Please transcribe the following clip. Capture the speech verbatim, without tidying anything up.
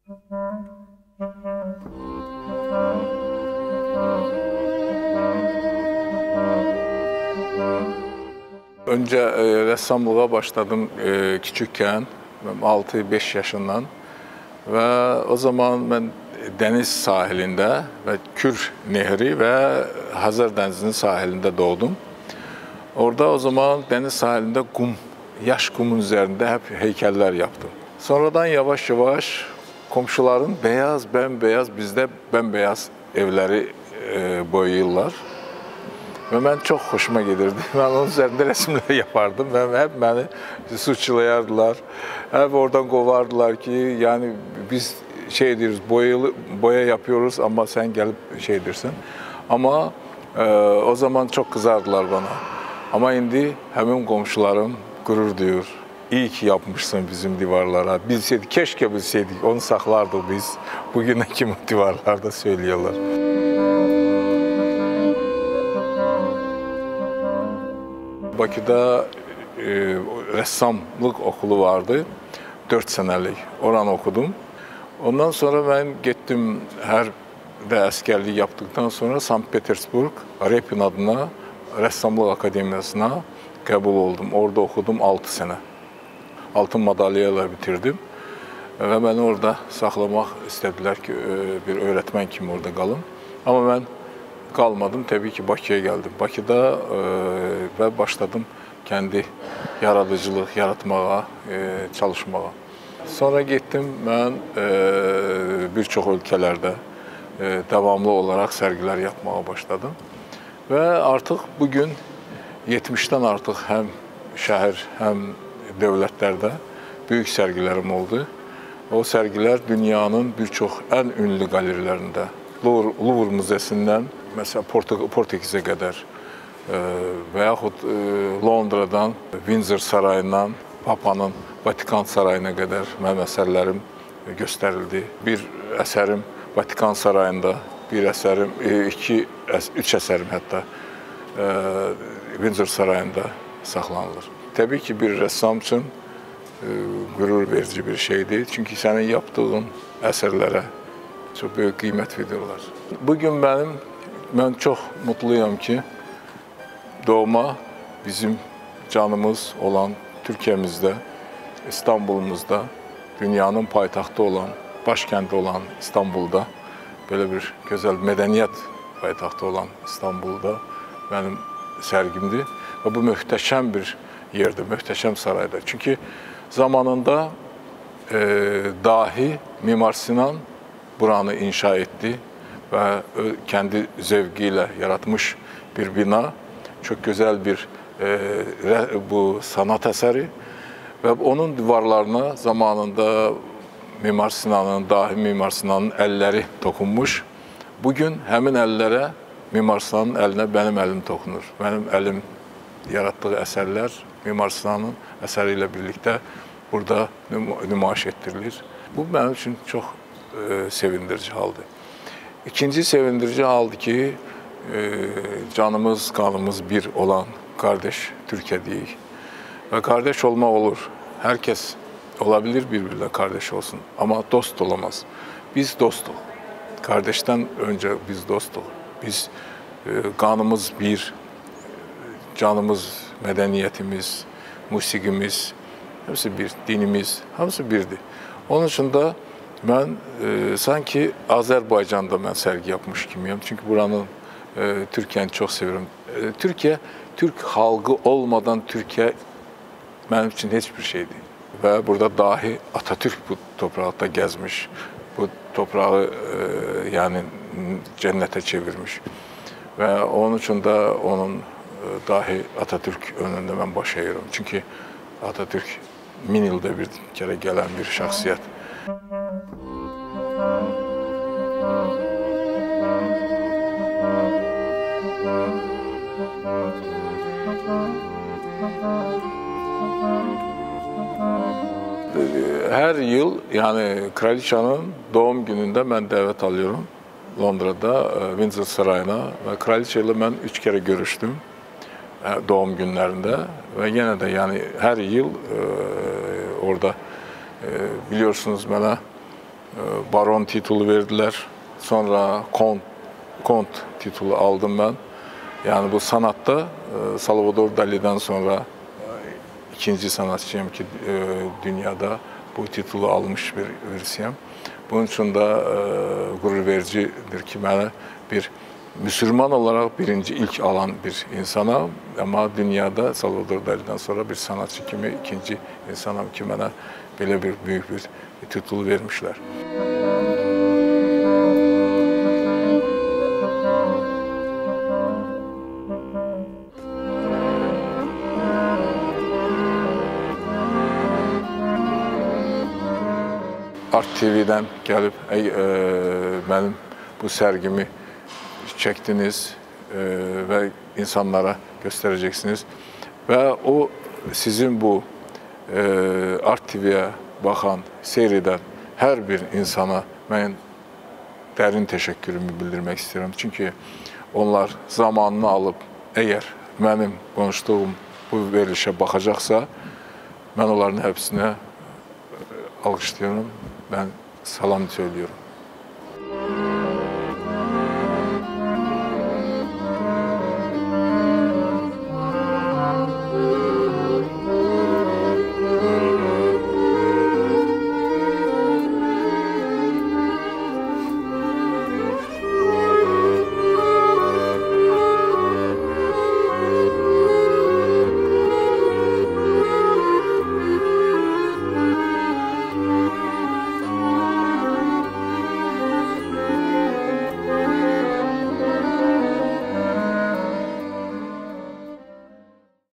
Önce e, ressamlığa başladım e, küçükken, altı beş yaşından ve o zaman ben deniz sahilinde ve Kür Nehri ve Hazar Denizi'nin sahilinde doğdum. Orada o zaman deniz sahilinde kum, yaş kumun üzerinde hep heykeller yaptım. Sonradan yavaş yavaş komşuların beyaz, bembeyaz, bizde bembeyaz evleri e, boyayırlar. Ve ben çok hoşuma gelirdi. Ben onun üzerinde resimler yapardım ve hep beni suçlayardılar. Hep oradan kovardılar ki yani biz şey diyoruz, boyalı, boya yapıyoruz ama sen gelip şey dersin. Ama e, o zaman çok kızardılar bana. Ama şimdi hemen komşularım gurur diyor. İyi ki yapmışsın bizim divarlara. Bilseydik, keşke bilseydik, onu saklardık biz. Bugüne kimi divarlarda söylüyorlar. Bakıda e, ressamlık okulu vardı, dört senelik. Oranı okudum. Ondan sonra ben gittim, her de askerliği yaptıktan sonra Sankt Petersburg, Repin adına Ressamlık Akademiyası'na kabul oldum. Orada okudum altı sene. Altın madalyayla bitirdim. Ve beni orada saklamak istediler ki bir öğretmen kimi orada kalın. Ama ben kalmadım. Tabii ki Bakı'ya geldim. Bakı'da e, ve başladım kendi yaratıcılık yaratmaya, e, çalışmaya. Sonra gittim ben e, birçok ülkelerde e, devamlı olarak sergiler yapmaya başladım. Ve artık bugün yetmişten artık hem şehir hem devletlerde büyük sergilerim oldu. O sergiler dünyanın birçok en ünlü galerilerinde. Louvre, Louvre Müzesi'nden mesela Portekiz'e kadar e, veyahut e, Londra'dan, Windsor Sarayı'ndan, Papa'nın Vatikan Sarayı'na kadar benim eserlerim gösterildi. Bir eserim Vatikan Sarayı'nda, bir eserim, iki, üç eserim hatta e, Windsor Sarayı'nda saklanılır. Tabii ki bir ressam için e, gurur verici bir şeydi. Çünkü senin yaptığın eserlere çok büyük kıymet veriyorlar. Bugün benim, ben çok mutluyum ki doğma bizim canımız olan Türkiye'mizde, İstanbul'umuzda, dünyanın payitahtı olan, başkenti olan İstanbul'da, böyle bir güzel medeniyet payitahtı olan İstanbul'da benim sergimdi. Ve bu muhteşem bir yerdi, muhteşem sarayda. Çünkü zamanında e, dahi Mimar Sinan buranı inşa etti ve kendi zevkiyle yaratmış bir bina. Çok güzel bir e, bu sanat eseri ve onun duvarlarına zamanında Mimar Sinan'ın, dahi Mimar Sinan'ın elleri dokunmuş. Bugün hemin ellere Mimar Sinan'ın eline benim elim dokunur. Benim elim yarattığı eserler Mimar Sinan'ın eseriyle birlikte burada nümayiş ettirilir. Bu benim için çok e, sevindirici haldı. İkinci sevindirici haldı ki e, canımız, kanımız bir olan kardeş Türkiye değil. Ve kardeş olma olur. Herkes olabilir, birbirine kardeş olsun ama dost olamaz. Biz dostuz. Kardeşten önce biz dostuz. Biz e, kanımız bir, canımız, medeniyetimiz, musikimiz, hepsi bir, dinimiz, hepsi birdi. Onun için de ben e, sanki Azerbaycan'da ben sergi yapmış gibiyim. Çünkü buranın, e, Türkiye'ni çok seviyorum. E, Türkiye, Türk halkı olmadan Türkiye benim için hiçbir şeydi. Ve burada dahi Atatürk bu toprakta gezmiş, bu toprağı e, yani cennete çevirmiş. Ve onun için de onun e, dahi Atatürk önünde ben baş eğiyorum. Çünkü Atatürk bin yılda bir kere gelen bir şahsiyet. Her yıl yani Kraliçenin doğum gününde ben davet alıyorum Londra'da Windsor Sarayı'na ve Kraliçe ile ben üç kere görüştüm doğum günlerinde ve yine de yani her yıl e, orada e, biliyorsunuz bana baron titulu verdiler. Sonra kont, kont titulu aldım ben. Yani bu sanatta Salvador Dali'den sonra ikinci sanatçıyım ki dünyada bu titulu almış bir birisiyim. Bunun için de gurur vericidir ki bana bir Müslüman olarak birinci ilk alan bir insana, ama dünyada Salvador Dali'den sonra bir sanatçı kimi ikinci insanım ki bana böyle bir büyük bir titul vermişler. Art T V'den gelip ey, e, benim bu sergimi çektiniz e, ve insanlara göstereceksiniz. Ve o sizin bu e, Art T V'ye bakan, seyreden her bir insana ben derin teşekkürümü bildirmek istiyorum. Çünkü onlar zamanını alıp eğer benim konuştuğum bu verilişe bakacaksa ben onların hepsine alkışlıyorum. Ben salam söylüyorum.